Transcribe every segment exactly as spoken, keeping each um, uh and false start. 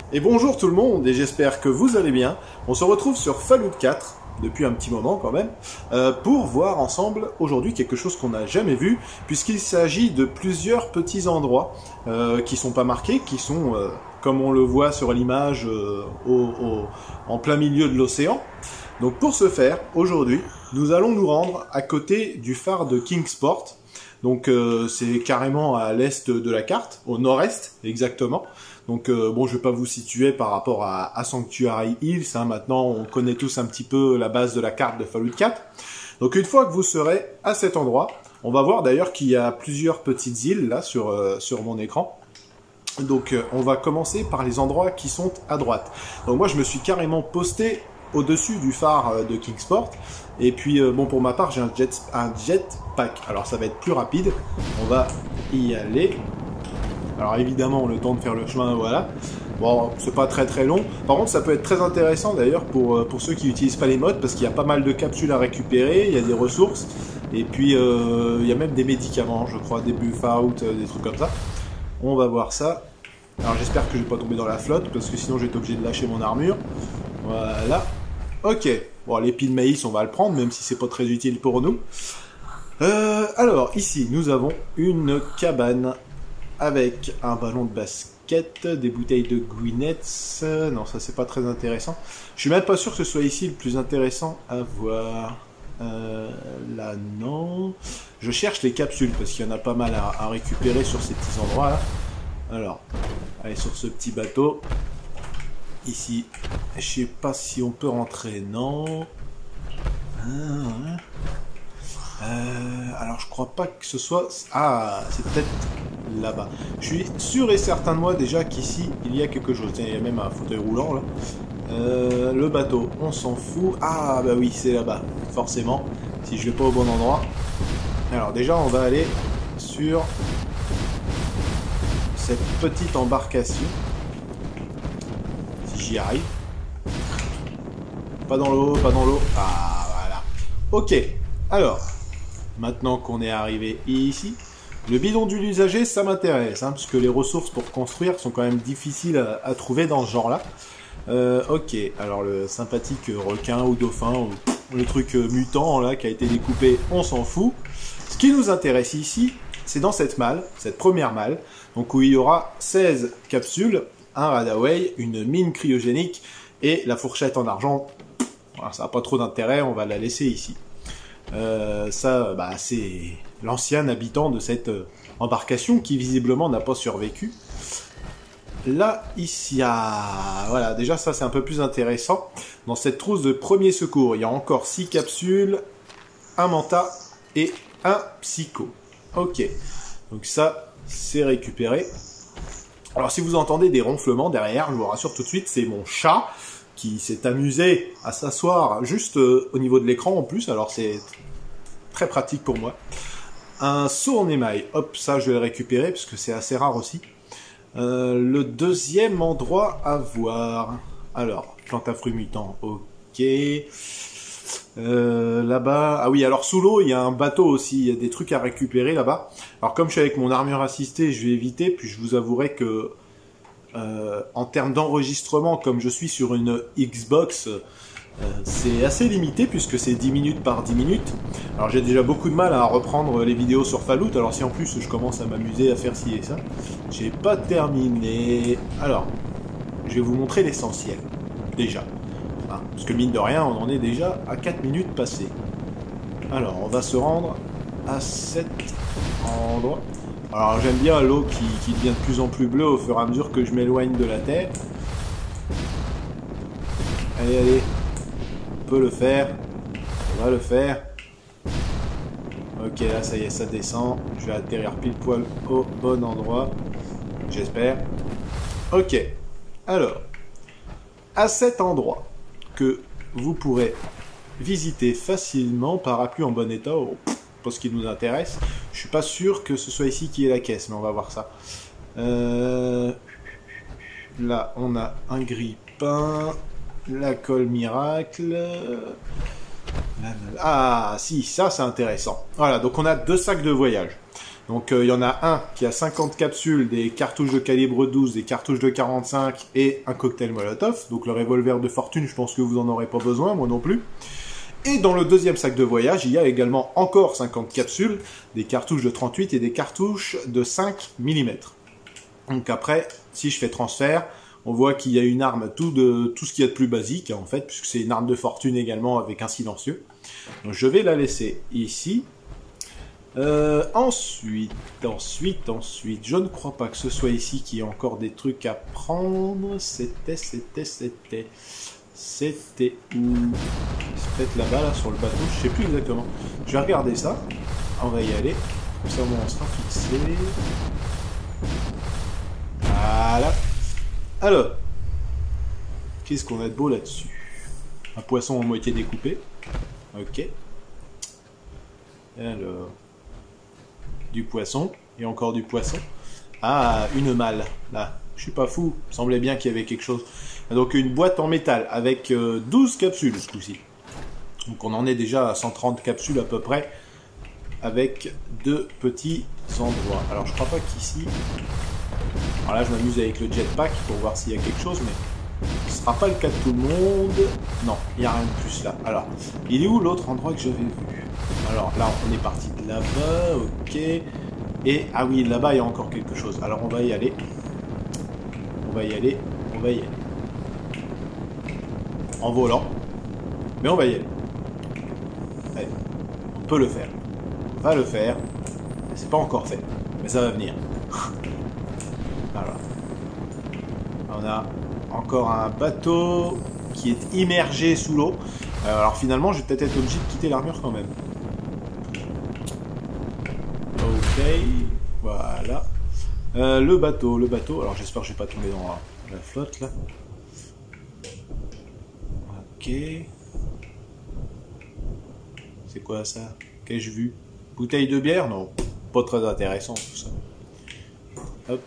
Et bonjour tout le monde, et j'espère que vous allez bien. On se retrouve sur Fallout quatre, depuis un petit moment quand même, euh, pour voir ensemble aujourd'hui quelque chose qu'on n'a jamais vu, puisqu'il s'agit de plusieurs petits endroits euh, qui sont pas marqués, qui sont, euh, comme on le voit sur l'image, euh, au, au, en plein milieu de l'océan. Donc pour ce faire, aujourd'hui, nous allons nous rendre à côté du phare de Kingsport. Donc euh, c'est carrément à l'est de la carte, au nord-est exactement. Donc euh, bon, je vais pas vous situer par rapport à, à Sanctuary Hills, hein. Maintenant on connaît tous un petit peu la base de la carte de Fallout quatre. Donc une fois que vous serez à cet endroit, on va voir d'ailleurs qu'il y a plusieurs petites îles là sur, euh, sur mon écran. Donc euh, on va commencer par les endroits qui sont à droite. Donc moi je me suis carrément posté au-dessus du phare de Kingsport. Et puis, euh, bon, pour ma part, j'ai un, jet, un jetpack. Alors, ça va être plus rapide. On va y aller. Alors, évidemment, le temps de faire le chemin, voilà. Bon, c'est pas très très long. Par contre, ça peut être très intéressant, d'ailleurs, pour, pour ceux qui n'utilisent pas les mods, parce qu'il y a pas mal de capsules à récupérer, il y a des ressources, et puis, euh, il y a même des médicaments, je crois, des buff out, des trucs comme ça. On va voir ça. Alors, j'espère que je vais pas tomber dans la flotte, parce que sinon, je vais être obligé de lâcher mon armure. Voilà. Ok. Bon, l'épi de maïs, on va le prendre, même si c'est pas très utile pour nous. Euh, alors, ici, nous avons une cabane avec un ballon de basket, des bouteilles de Gwyneth. Non, ça, c'est pas très intéressant. Je suis même pas sûr que ce soit ici le plus intéressant à voir. Euh, là, non. Je cherche les capsules, parce qu'il y en a pas mal à, à récupérer sur ces petits endroits-là. Alors, allez, sur ce petit bateau. Ici, je sais pas si on peut rentrer, non. Ah, euh, alors, je crois pas que ce soit... Ah, c'est peut-être là-bas. Je suis sûr et certain de moi déjà qu'ici, il y a quelque chose. Tiens, il y a même un fauteuil roulant, là. Euh, le bateau, on s'en fout. Ah, bah oui, c'est là-bas, forcément. Si je vais pas au bon endroit. Alors, déjà, on va aller sur cette petite embarcation. J'y arrive. Pas dans l'eau, pas dans l'eau. Ah, voilà. Ok. Alors, maintenant qu'on est arrivé ici, le bidon de l'usager, ça m'intéresse, hein, parce que les ressources pour construire sont quand même difficiles à, à trouver dans ce genre-là. Euh, ok. Alors, le sympathique requin ou dauphin, ou le truc mutant, là, qui a été découpé, on s'en fout. Ce qui nous intéresse ici, c'est dans cette malle, cette première malle, donc où il y aura seize capsules, un Radaway, une mine cryogénique et la fourchette en argent. Voilà, ça n'a pas trop d'intérêt, on va la laisser ici. Euh, ça, bah, c'est l'ancien habitant de cette embarcation qui visiblement n'a pas survécu. Là, ici, il y a... Voilà, déjà ça c'est un peu plus intéressant. Dans cette trousse de premier secours, il y a encore six capsules, un manta et un psycho. Ok, donc ça, c'est récupéré. Alors si vous entendez des ronflements derrière, je vous rassure tout de suite, c'est mon chat qui s'est amusé à s'asseoir juste euh, au niveau de l'écran en plus, alors c'est très pratique pour moi. Un seau en émail, hop, ça je vais le récupérer parce que c'est assez rare aussi. Euh, le deuxième endroit à voir, alors, plante à fruits mutants, ok. Euh, là-bas, ah oui, alors sous l'eau, il y a un bateau aussi, il y a des trucs à récupérer là-bas. Alors comme je suis avec mon armure assistée, je vais éviter, puis je vous avouerai que euh, en termes d'enregistrement, comme je suis sur une Xbox, euh, c'est assez limité puisque c'est dix minutes par dix minutes. Alors j'ai déjà beaucoup de mal à reprendre les vidéos sur Fallout, alors si en plus je commence à m'amuser à faire ci et ça, j'ai pas terminé. Alors, je vais vous montrer l'essentiel, déjà. Hein, parce que mine de rien, on en est déjà à quatre minutes passées. Alors, on va se rendre à cet endroit. Alors, j'aime bien l'eau qui, qui devient de plus en plus bleue au fur et à mesure que je m'éloigne de la Terre. Allez, allez. On peut le faire. On va le faire. Ok, là, ça y est, ça descend. Je vais atterrir pile poil au bon endroit. J'espère. Ok. Alors, à cet endroit que vous pourrez visiter facilement, parapluie en bon état, oh, pour ce qui nous intéresse. Je suis pas sûr que ce soit ici qui est la caisse, mais on va voir ça. Euh... Là, on a un grille-pain, la colle miracle. Ah, si, ça c'est intéressant. Voilà, donc on a deux sacs de voyage. Donc il euh, y en a un qui a cinquante capsules, des cartouches de calibre douze, des cartouches de quarante-cinq et un cocktail Molotov. Donc le revolver de fortune, je pense que vous en aurez pas besoin, moi non plus. Et dans le deuxième sac de voyage, il y a également encore cinquante capsules, des cartouches de trente-huit et des cartouches de cinq millimètres. Donc après, si je fais transfert, on voit qu'il y a une arme, tout, de, tout ce qu'il y a de plus basique, en fait, puisque c'est une arme de fortune également avec un silencieux. Donc je vais la laisser ici. Euh, ensuite, ensuite, ensuite, je ne crois pas que ce soit ici qu'il y ait encore des trucs à prendre. C'était, c'était, c'était... C'était où? C'est peut-être là-bas, là, sur le bateau, je sais plus exactement. Je vais regarder ça. On va y aller. Comme ça, on sera fixé. Voilà. Alors, qu'est-ce qu'on a de beau là-dessus? Un poisson en moitié découpé. Ok. Alors, du poisson. Et encore du poisson. Ah, une malle. Là, je suis pas fou. Il semblait bien qu'il y avait quelque chose. Donc une boîte en métal avec euh, douze capsules ce coup-ci. Donc on en est déjà à cent trente capsules à peu près. Avec deux petits endroits. Alors je crois pas qu'ici... Alors là je m'amuse avec le jetpack pour voir s'il y a quelque chose, mais ce sera pas le cas de tout le monde. Non, il n'y a rien de plus là. Alors, il est où l'autre endroit que j'avais vu? Alors là on est parti de là-bas, ok. Et, ah oui, là-bas il y a encore quelque chose. Alors on va y aller. On va y aller, on va y aller. En volant. Mais on va y aller. Allez, on peut le faire. On va le faire. C'est pas encore fait. Mais ça va venir. Voilà. On a encore un bateau qui est immergé sous l'eau. Alors finalement, je vais peut-être être obligé de quitter l'armure quand même. Ok. Voilà. Euh, le bateau, le bateau. Alors j'espère que je vais pas tomber dans la, la flotte là. Ok. C'est quoi ça? Qu'ai-je vu? Bouteille de bière? Non. Pas très intéressant tout ça. Hop.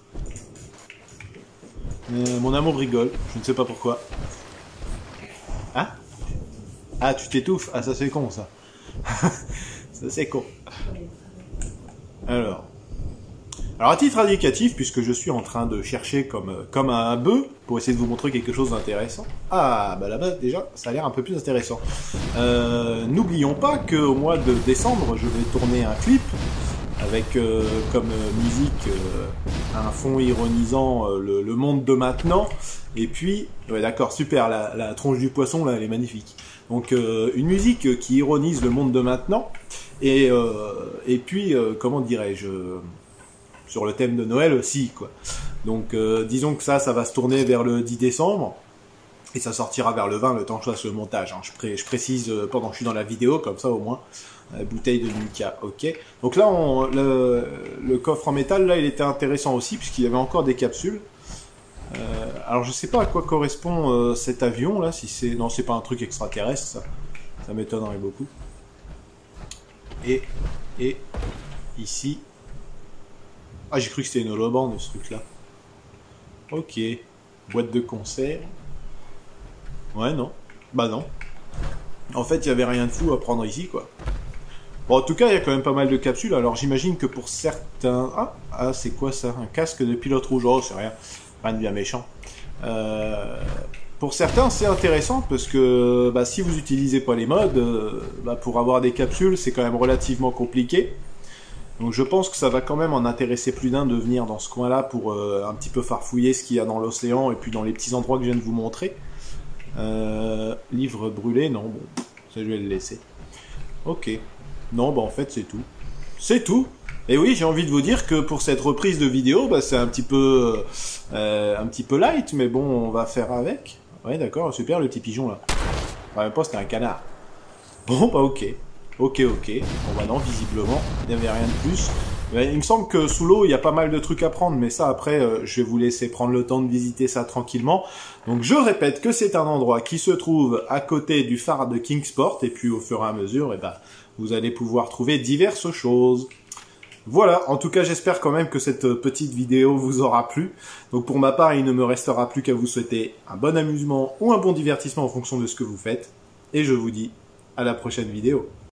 Euh, mon amour rigole. Je ne sais pas pourquoi. Hein? Ah, tu t'étouffes? Ah, ça c'est con ça. Ça c'est con. Alors. Alors à titre indicatif, puisque je suis en train de chercher comme, comme un bœuf, pour essayer de vous montrer quelque chose d'intéressant. Ah, bah là-bas déjà, ça a l'air un peu plus intéressant. Euh, N'oublions pas qu'au mois de décembre, je vais tourner un clip avec euh, comme musique euh, un fond ironisant euh, le, le monde de maintenant. Et puis, ouais d'accord, super, la, la tronche du poisson là, elle est magnifique. Donc euh, une musique qui ironise le monde de maintenant. Et, euh, et puis, euh, comment dirais-je, sur le thème de Noël aussi, quoi. Donc, euh, disons que ça, ça va se tourner vers le dix décembre, et ça sortira vers le vingt, le temps que je fasse le montage. Hein. Je, pré je précise euh, pendant que je suis dans la vidéo, comme ça au moins. Euh, bouteille de Nuka, ok. Donc là, on, le, le coffre en métal, là, il était intéressant aussi, puisqu'il y avait encore des capsules. Euh, alors, je sais pas à quoi correspond euh, cet avion, là, si c'est... Non, c'est pas un truc extraterrestre, ça. Ça m'étonnerait beaucoup. Et, et, ici... Ah, j'ai cru que c'était une holobande, ce truc-là. Ok. Boîte de concert. Ouais, non. Bah non. En fait, il n'y avait rien de fou à prendre ici, quoi. Bon, en tout cas, il y a quand même pas mal de capsules. Alors, j'imagine que pour certains... Ah, ah c'est quoi ça? Un casque de pilote rouge. Oh, c'est rien. Rien de bien méchant. Euh... Pour certains, c'est intéressant parce que bah, si vous n'utilisez pas les modes, euh, bah, pour avoir des capsules, c'est quand même relativement compliqué. Donc je pense que ça va quand même en intéresser plus d'un de venir dans ce coin-là pour euh, un petit peu farfouiller ce qu'il y a dans l'océan et puis dans les petits endroits que je viens de vous montrer. Euh, livre brûlé, non, bon, ça je vais le laisser. Ok. Non, bah en fait c'est tout. C'est tout. Et oui, j'ai envie de vous dire que pour cette reprise de vidéo, bah, c'est un petit peu euh, un petit peu light, mais bon, on va faire avec. Ouais, d'accord, super le petit pigeon là. Enfin, même pas, c'était un canard. Bon, bah ok. Ok, ok. Bon bah non, visiblement, il n'y avait rien de plus. Il me semble que sous l'eau, il y a pas mal de trucs à prendre, mais ça, après, euh, je vais vous laisser prendre le temps de visiter ça tranquillement. Donc, je répète que c'est un endroit qui se trouve à côté du phare de Kingsport, et puis au fur et à mesure, eh ben, vous allez pouvoir trouver diverses choses. Voilà, en tout cas, j'espère quand même que cette petite vidéo vous aura plu. Donc, pour ma part, il ne me restera plus qu'à vous souhaiter un bon amusement ou un bon divertissement en fonction de ce que vous faites. Et je vous dis à la prochaine vidéo.